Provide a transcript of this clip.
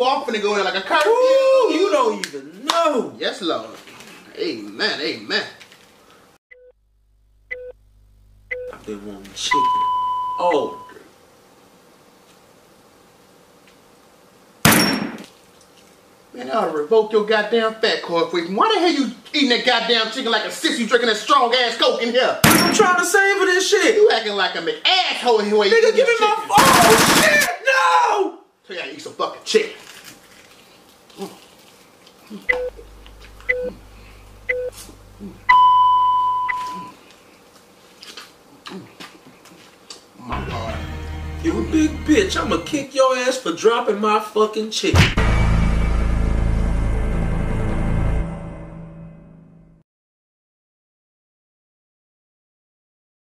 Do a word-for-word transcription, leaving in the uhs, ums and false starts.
off and go in like a curfew. Ooh, you don't even know. Yes, Lord. Amen, amen. I've been wanting chicken all day. Man, I ought to revoke your goddamn fat card for you. Why the hell you eating that goddamn chicken like a sissy drinking that strong ass Coke in here? I'm trying to savor this shit. You acting like I'm an asshole in here. Nigga, give me my phone. Oh, shit, no. So you gotta eat some fucking chicken. Mm. My God. You a big bitch. I'ma kick your ass for dropping my fucking chicken.